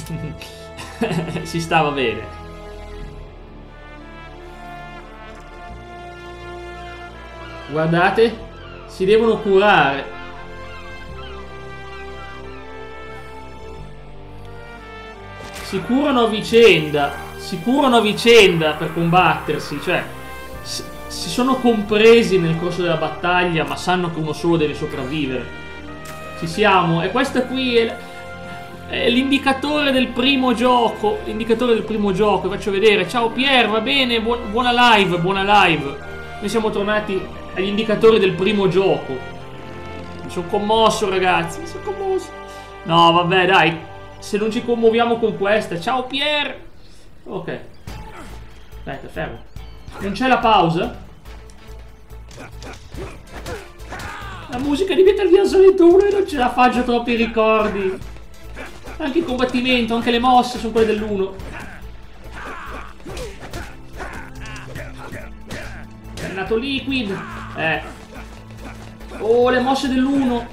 Si stava bene. Guardate, si devono curare. Si curano a vicenda. Si curano a vicenda per combattersi. Cioè, si sono compresi nel corso della battaglia, ma sanno che uno solo deve sopravvivere. Ci siamo. E questo qui è l'indicatore del primo gioco. L'indicatore del primo gioco. Vi faccio vedere. Ciao Pier, va bene? Buona live, buona live. Noi siamo tornati agli indicatori del primo gioco. Mi sono commosso, ragazzi. Mi sono commosso. No, vabbè, dai. Se non ci commuoviamo con questa. Ciao Pier. Ok. Aspetta, fermo. Non c'è la pausa? La musica di Metal Gear Solid 1 e non ce la faccio troppi ricordi. Anche il combattimento, anche le mosse sono quelle dell'1. È nato Liquid. Oh, le mosse dell'1.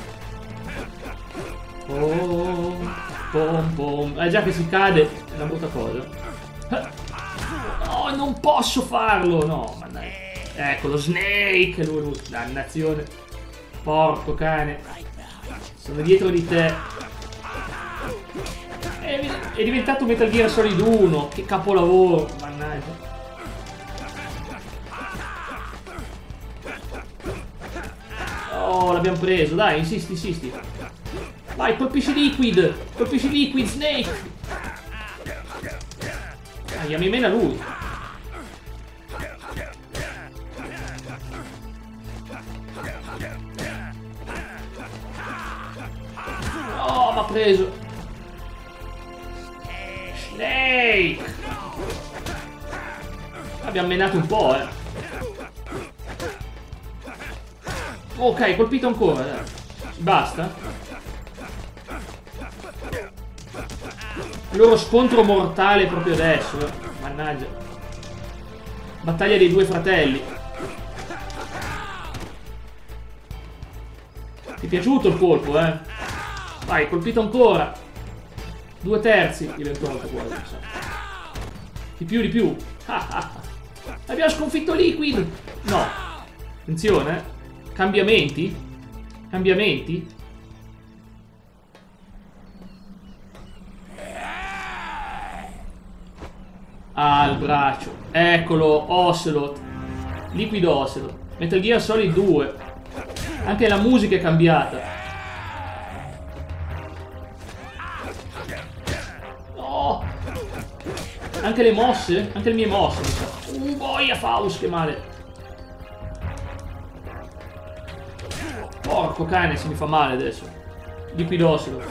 Oh, pom pom. Già che si cade è una brutta cosa. No, non posso farlo. No, mannaggia. Eccolo, Snake. Lui, dannazione. Porco cane. Sono dietro di te. È diventato Metal Gear Solid 1. Che capolavoro. Mannaggia. Oh, l'abbiamo preso. Dai, insisti. Vai, colpisci Liquid. Colpisci Liquid, Snake. Mi mena lui. Oh, m'ha preso. Snake. Abbiamo menato un po', Ok, colpito ancora. Basta. Il loro scontro mortale proprio adesso. Mannaggia. Battaglia dei due fratelli. Ti è piaciuto il colpo, Vai, colpito ancora. 2/3 diventato quasi. Di più. Abbiamo sconfitto Liquid. No. Attenzione, Cambiamenti. Ah, il braccio. Eccolo, Ocelot. Liquid Ocelot. Metal Gear Solid 2. Anche la musica è cambiata. No. Anche le mosse? Anche le mie mosse, mi sa. Boia Faust, che male. Porco cane, se mi fa male adesso. Liquid Ocelot.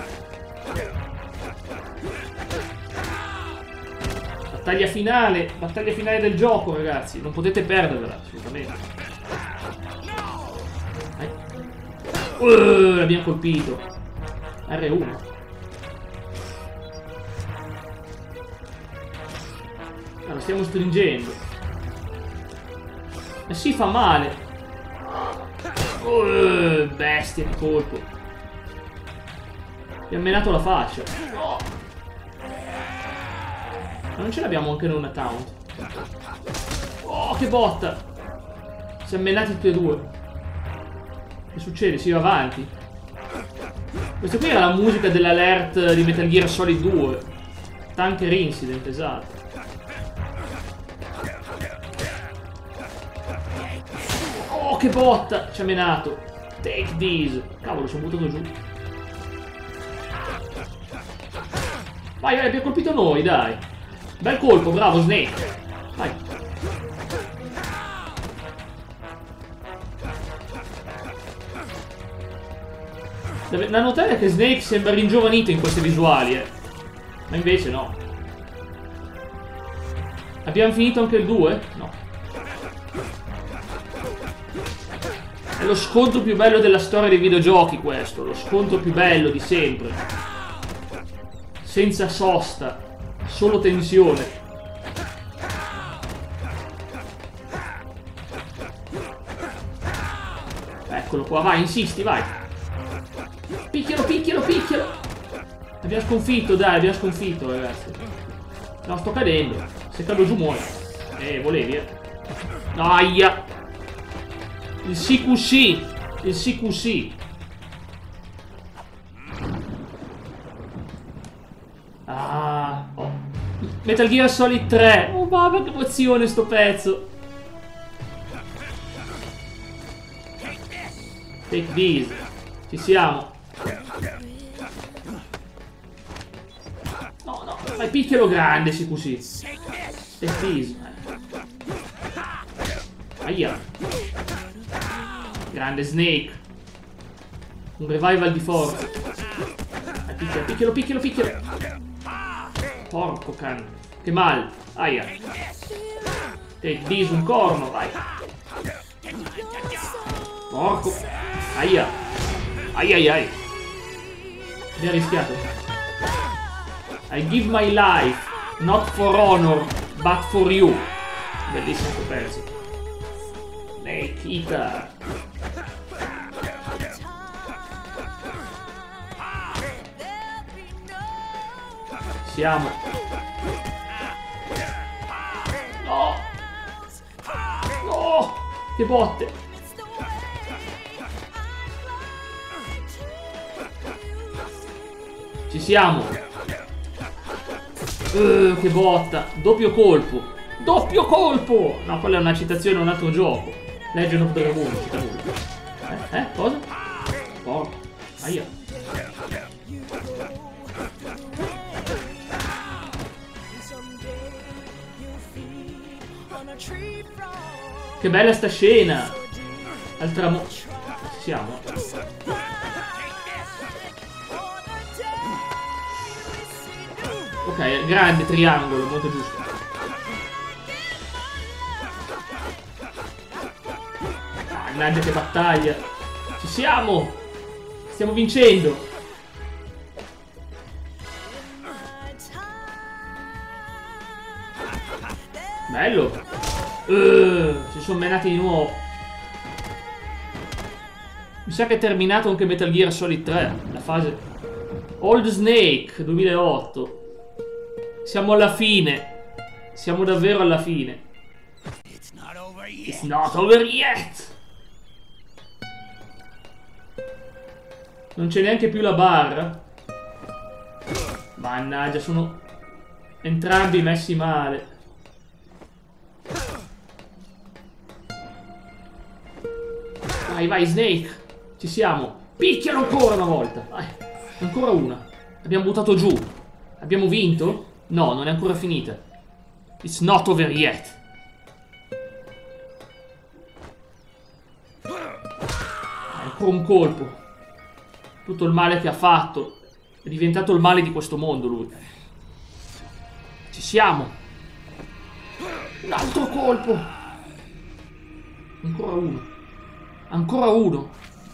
Battaglia finale del gioco, ragazzi. Non potete perderla, assolutamente. L'abbiamo colpito. R1. Lo stiamo stringendo. Si fa male. Bestia di colpo. Mi ha menato la faccia. Ma non ce l'abbiamo anche noi una taunt? Oh, che botta! Si sono menati tutti e due. Che succede? Si va avanti. Questa qui era la musica dell'alert di Metal Gear Solid 2. Tanker Incident, esatto. Oh, che botta! Ci ha menato. Take this. Cavolo, sono buttato giù. Vai, abbiamo colpito noi, dai. Bel colpo, bravo Snake. Vai. Da notare che Snake sembra ringiovanito in queste visuali, ma invece no. Abbiamo finito anche il 2? No. È lo scontro più bello della storia dei videogiochi questo. Lo scontro più bello di sempre. Senza sosta. Solo tensione. Eccolo qua, vai, insisti, vai. Picchialo. Abbiamo sconfitto, dai, abbiamo sconfitto, ragazzi. No, sto cadendo. Se cado giù muoio. Volevi, Aia. Il CQC. Il CQC. Oh. Metal Gear Solid 3. Oh mamma, che emozione sto pezzo. Take this. Ci siamo. No, vai, picchialo grande, CQC. Take this. Aia. Grande Snake. Un revival di forza. Picchialo. Porco cane. Che mal. Aia. Take this, un corno, vai. Porco. Aia. Ai. Mi ha rischiato. I give my life. Not for honor, but for you. Bellissimo questo pezzo. Snake Eater. Siamo. No, che botte. Ci siamo. Che botta. Doppio colpo. No, quella è una citazione a un altro gioco. Legend of Dragoon. Cosa? Porco. Aia. Che bella sta scena. Al tramonto. Siamo. Ok, grande triangolo, molto giusto. Mannaggia che battaglia. Ci siamo. Stiamo vincendo. Bello. Si sono menati di nuovo. Mi sa che è terminato anche Metal Gear Solid 3. La fase Old Snake 2008. Siamo alla fine. Siamo davvero alla fine. It's not over yet. Non c'è neanche più la barra. Mannaggia, sono entrambi messi male. Vai, Snake. Ci siamo. Picchialo ancora una volta. Vai. Ancora una. Abbiamo buttato giù. Abbiamo vinto? No, non è ancora finita. It's not over yet. Ancora un colpo. Tutto il male che ha fatto. È diventato il male di questo mondo lui. Ci siamo. Un altro colpo. Ancora uno. Ancora uno.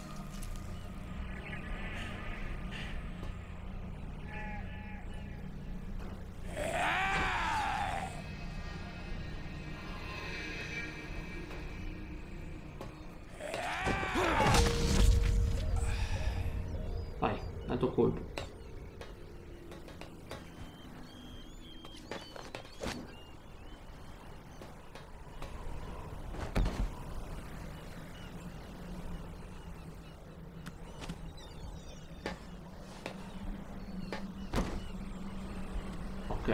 Vai, altro colpo. Ok.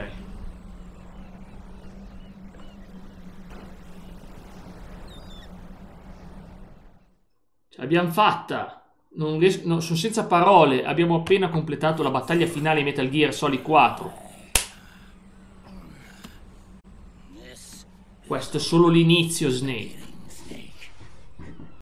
Ce l'abbiamo fatta. Non riesco, no, sono senza parole. Abbiamo appena completato la battaglia finale Metal Gear Solid 4. Questo è solo l'inizio, Snake.